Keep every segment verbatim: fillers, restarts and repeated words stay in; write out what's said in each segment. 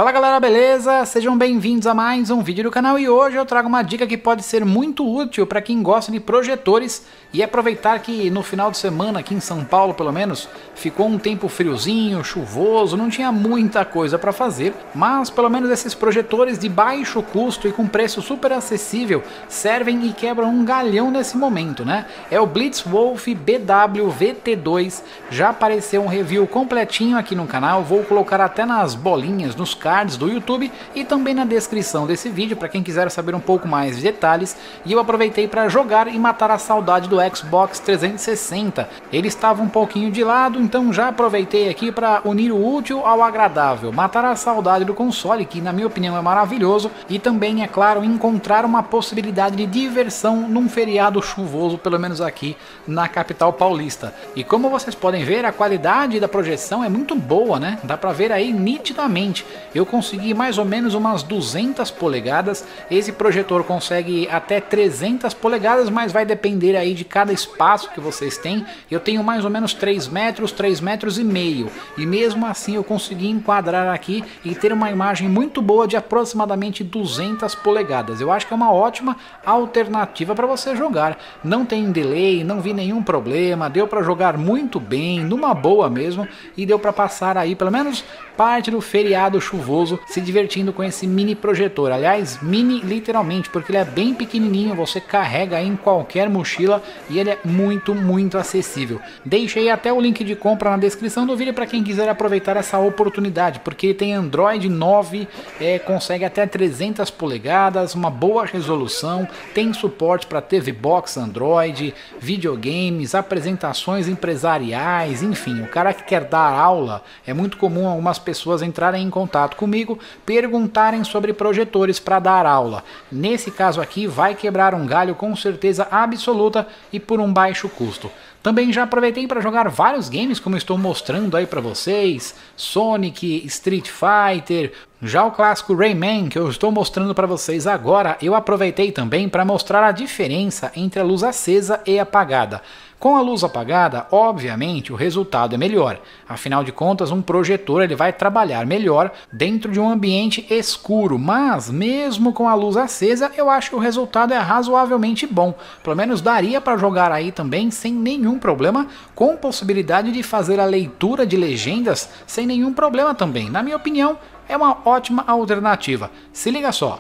Fala galera, beleza? Sejam bem-vindos a mais um vídeo do canal e hoje eu trago uma dica que pode ser muito útil para quem gosta de projetores e aproveitar que no final de semana aqui em São Paulo pelo menos ficou um tempo friozinho, chuvoso, não tinha muita coisa para fazer, mas pelo menos esses projetores de baixo custo e com preço super acessível servem e quebram um galhão nesse momento, né? É o Blitzwolf B W V T dois, já apareceu um review completinho aqui no canal, vou colocar até nas bolinhas, nos cards do YouTube e também na descrição desse vídeo para quem quiser saber um pouco mais de detalhes. E eu aproveitei para jogar e matar a saudade do Xbox trezentos e sessenta. Ele estava um pouquinho de lado, então já aproveitei aqui para unir o útil ao agradável, matar a saudade do console, que na minha opinião é maravilhoso, e também, é claro, encontrar uma possibilidade de diversão num feriado chuvoso, pelo menos aqui na capital paulista. E como vocês podem ver, a qualidade da projeção é muito boa, né? Dá para ver aí nitidamente. Eu consegui mais ou menos umas duzentas polegadas, esse projetor consegue até trezentas polegadas, mas vai depender aí de cada espaço que vocês têm. Eu tenho mais ou menos três metros, três metros e meio, e mesmo assim eu consegui enquadrar aqui e ter uma imagem muito boa de aproximadamente duzentas polegadas. Eu acho que é uma ótima alternativa para você jogar, não tem delay, não vi nenhum problema, deu para jogar muito bem, numa boa mesmo, e deu para passar aí pelo menos parte do feriado chuvoso se divertindo com esse mini projetor. Aliás, mini literalmente, porque ele é bem pequenininho, você carrega em qualquer mochila e ele é muito, muito acessível. Deixei até o link de compra na descrição do vídeo para quem quiser aproveitar essa oportunidade, porque ele tem Android nove, é, consegue até trezentas polegadas, uma boa resolução, tem suporte para T V Box Android, videogames, apresentações empresariais, enfim, o cara que quer dar aula, é muito comum algumas pessoas entrarem em contato comigo, perguntarem sobre projetores para dar aula. Nesse caso aqui vai quebrar um galho com certeza absoluta e por um baixo custo. Também já aproveitei para jogar vários games, como estou mostrando aí para vocês, Sonic, Street Fighter, já o clássico Rayman que eu estou mostrando para vocês agora, eu aproveitei também para mostrar a diferença entre a luz acesa e apagada. Com a luz apagada, obviamente, o resultado é melhor. Afinal de contas, um projetor ele vai trabalhar melhor dentro de um ambiente escuro, mas mesmo com a luz acesa, eu acho que o resultado é razoavelmente bom. Pelo menos daria para jogar aí também sem nenhum problema, com possibilidade de fazer a leitura de legendas sem nenhum problema também. Na minha opinião, é uma ótima alternativa. Se liga só.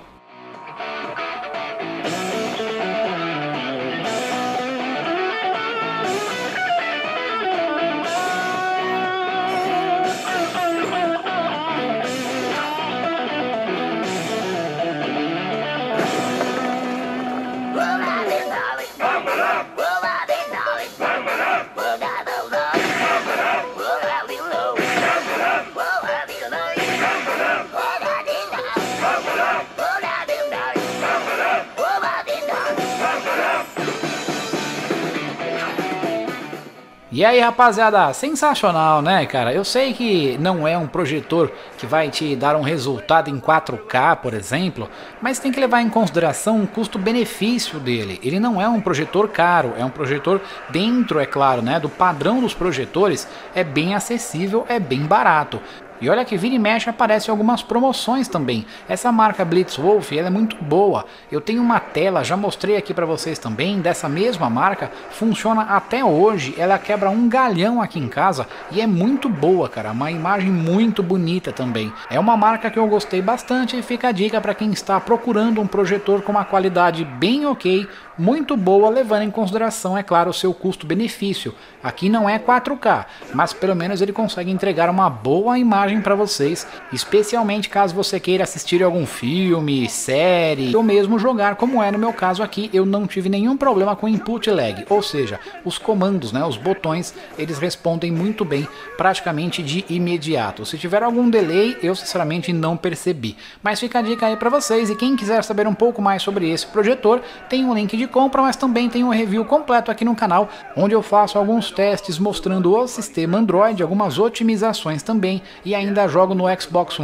E aí rapaziada, sensacional né cara, eu sei que não é um projetor que vai te dar um resultado em quatro K por exemplo, mas tem que levar em consideração o custo-benefício dele. Ele não é um projetor caro, é um projetor dentro, é claro, né, do padrão dos projetores, é bem acessível, é bem barato. E olha que vira e mexe aparecem algumas promoções também. Essa marca Blitzwolf ela é muito boa. Eu tenho uma tela, já mostrei aqui para vocês também, dessa mesma marca. Funciona até hoje, ela quebra um galhão aqui em casa e é muito boa, cara. Uma imagem muito bonita também. É uma marca que eu gostei bastante e fica a dica para quem está procurando um projetor com uma qualidade bem ok, muito boa, levando em consideração, é claro, o seu custo-benefício. Aqui não é quatro K, mas pelo menos ele consegue entregar uma boa imagem para vocês, especialmente caso você queira assistir algum filme, série, ou mesmo jogar, como é no meu caso aqui. Eu não tive nenhum problema com input lag, ou seja, os comandos, né, os botões, eles respondem muito bem, praticamente de imediato. Se tiver algum delay, eu sinceramente não percebi. Mas fica a dica aí para vocês, e quem quiser saber um pouco mais sobre esse projetor, tem um link de compra, mas também tem um review completo aqui no canal, onde eu faço alguns testes mostrando o sistema Android, algumas otimizações também, e ainda jogo no Xbox One.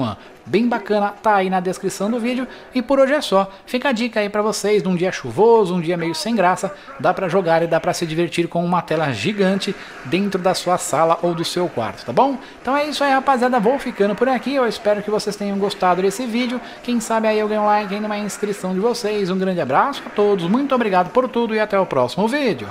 bem bacana, tá aí na descrição do vídeo. E por hoje é só. Fica a dica aí pra vocês, num dia chuvoso, um dia meio sem graça, dá pra jogar e dá pra se divertir com uma tela gigante dentro da sua sala ou do seu quarto, tá bom? Então é isso aí, rapaziada, vou ficando por aqui, eu espero que vocês tenham gostado desse vídeo. Quem sabe aí eu ganho um like ainda uma inscrição de vocês. Um grande abraço a todos, muito obrigado por tudo e até o próximo vídeo.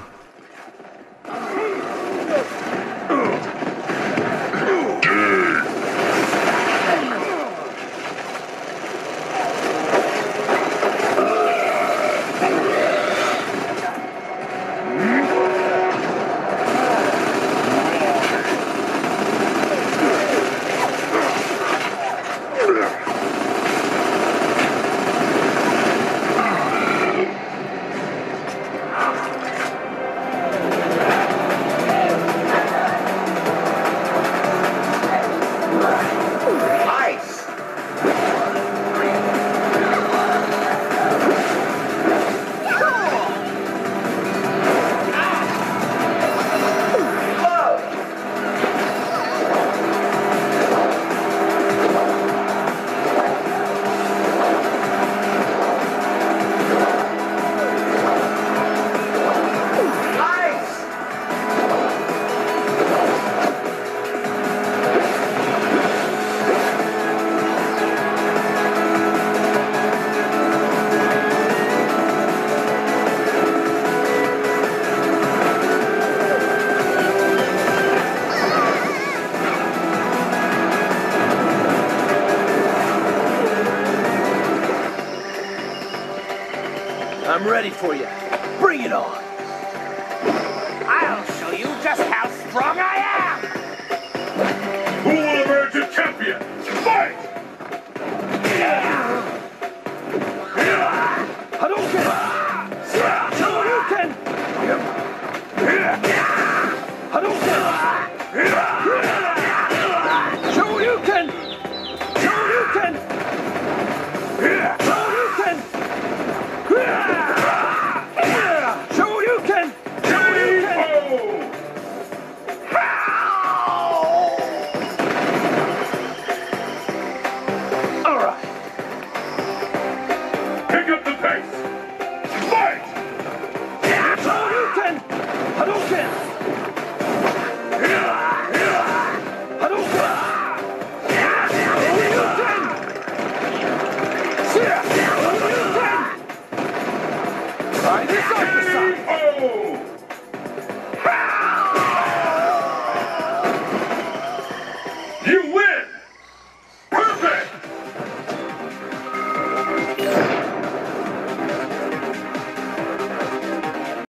I'm ready for you. Bring it on. I'll show you just how strong I am! Who will emerge a champion? Fight! Hadouken! Shoryuken! Hadouken! Shoryuken! Shoryuken! Shoryuken! Shoryuken! All right. Pick up the pace! Fight! Shoryuken! Hadouken! Hadouken! Shoryuken! Shoryuken! Try this on the side!